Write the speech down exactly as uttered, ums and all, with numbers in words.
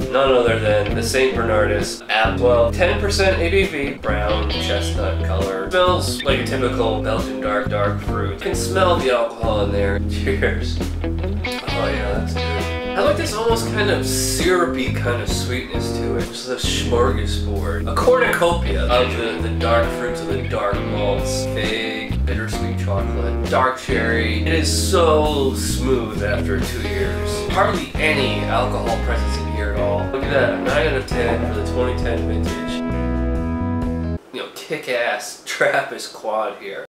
none other than the Saint Bernardus Abt. Well, ten percent A B V, brown chestnut color. Smells like a typical Belgian dark, dark fruit. You can smell the alcohol in there. Cheers. Oh yeah, that's good. I like this almost kind of syrupy kind of sweetness to it. Just a smorgasbord. A cornucopia of the, the dark fruits of the dark malts. Fig, bittersweet chocolate, dark cherry. It is so smooth after two years. Hardly any alcohol presence in here at all. Look at that, a nine out of ten for the twenty ten vintage. You know, kick-ass Trappist quad here.